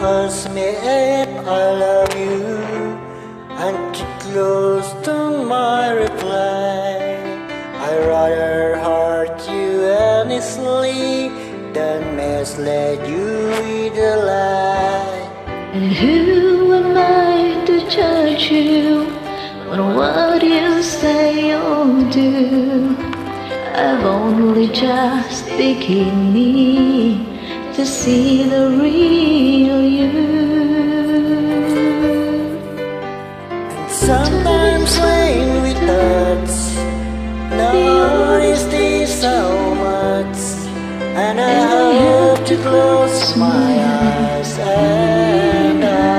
ask me if I love you, and keep close to my reply. I'd rather hurt you honestly than mislead you with a lie. And who am I to judge you on what you say or do? I've only just beginning to see the real you. And sometimes when we touch, honesty so much, and I have to close my eyes and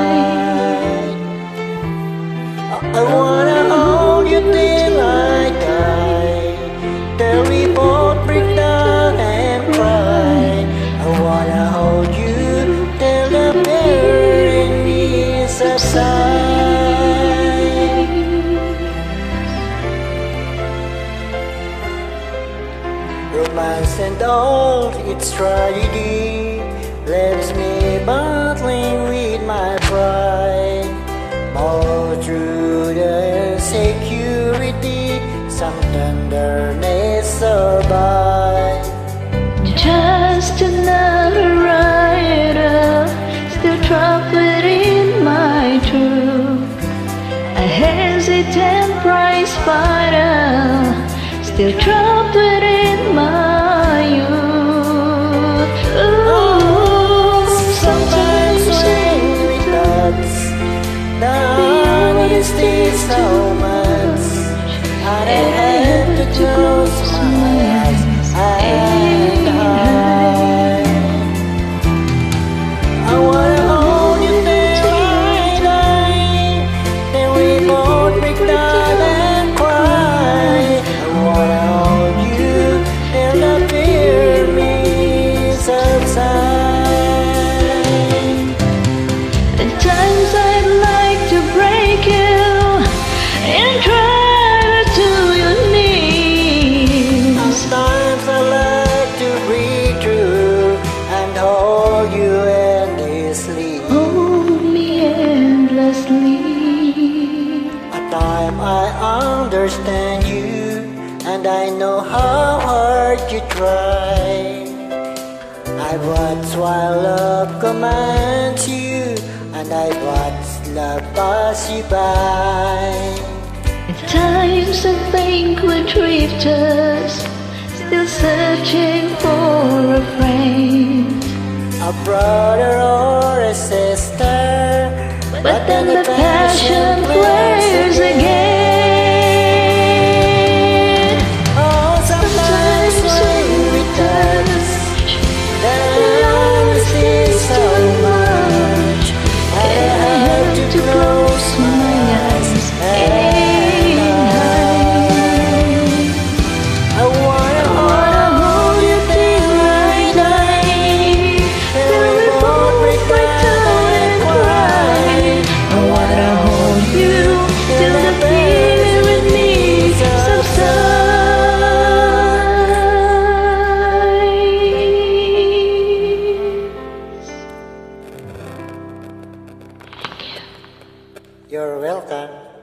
I wanna hold you till I die, till we both break down and cry. I wanna hold you till the fear in me subsides. Romance and all its tragedy leaves me battling with my pride. More through the security, some tenderness survive. Just another rider, still trapped within my truth. A hesitant prize fighter, still trapped within my youth. Ooh, sometimes when we touch, the honesty so much, and I have to close my eyes and I wanna hold you till I die, till we both break down and cry. I wanna hold you till the fear me subside. at times I'd like to break you and drive to your knees. Sometimes I like to breathe through and hold you endlessly. Hold me endlessly. At time I understand you, and I know how hard you try. I watch while love commands you, and I watch love pass you by. At times I think we're drifters, still searching for a friend, A brother or a sister, but then the passion flares again. Oh, sometimes when we touch, the honesty so much, I have to close my eyes and I wanna hold you till I die, till we both break down and cry. I wanna hold you till the fear in me subsides. You're welcome.